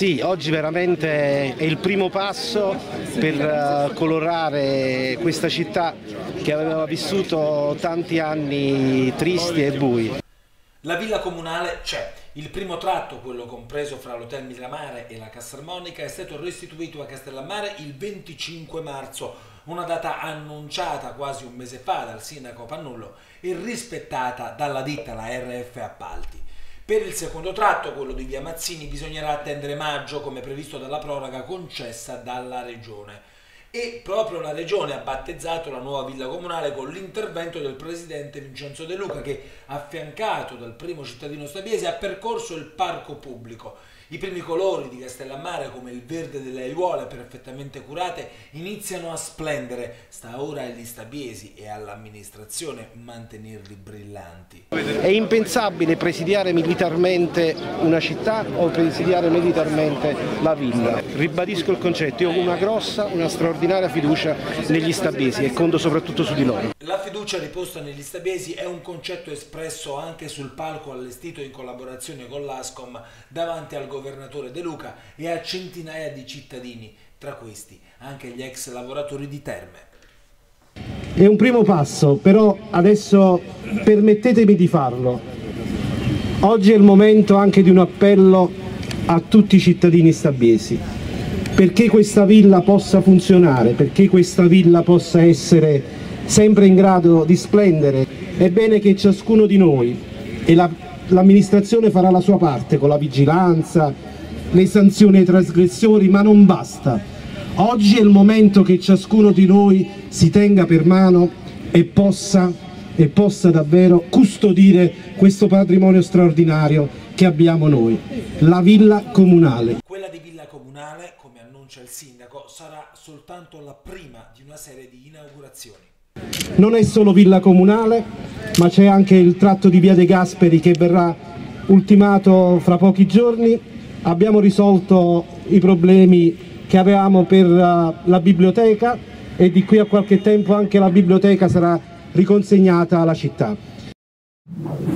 Sì, oggi veramente è il primo passo per colorare questa città che aveva vissuto tanti anni tristi e bui. La villa comunale c'è. Il primo tratto, quello compreso fra l'Hotel Miramare e la Cassarmonica, è stato restituito a Castellammare il 25 marzo, una data annunciata quasi un mese fa dal sindaco Pannullo e rispettata dalla ditta, la RF Appalti. Per il secondo tratto, quello di via Mazzini, bisognerà attendere maggio, come previsto dalla proroga concessa dalla Regione. E proprio la Regione ha battezzato la nuova villa comunale con l'intervento del presidente Vincenzo De Luca che, affiancato dal primo cittadino stabiese, ha percorso il parco pubblico. I primi colori di Castellammare, come il verde delle aiuole perfettamente curate, iniziano a splendere. Sta ora agli stabiesi e all'amministrazione mantenerli brillanti. È impensabile presidiare militarmente una città o presidiare militarmente la villa. Ribadisco il concetto, io ho una grossa, una straordinaria fiducia negli stabiesi e conto soprattutto su di loro. La fiducia riposta negli stabiesi è un concetto espresso anche sul palco allestito in collaborazione con l'Ascom davanti al governatore De Luca e a centinaia di cittadini, tra questi anche gli ex lavoratori di Terme. È un primo passo, però adesso permettetemi di farlo. Oggi è il momento anche di un appello a tutti i cittadini stabiesi, perché questa villa possa funzionare, perché questa villa possa essere sempre in grado di splendere. È bene che ciascuno di noi, e l'amministrazione farà la sua parte con la vigilanza, le sanzioni ai trasgressori, ma non basta. Oggi è il momento che ciascuno di noi si tenga per mano e possa davvero custodire questo patrimonio straordinario che abbiamo noi, la villa comunale. Quella di villa comunale, come annuncia il sindaco, sarà soltanto la prima di una serie di inaugurazioni. Non è solo villa comunale, ma c'è anche il tratto di via De Gasperi che verrà ultimato fra pochi giorni. Abbiamo risolto i problemi che avevamo per la biblioteca e di qui a qualche tempo anche la biblioteca sarà riconsegnata alla città.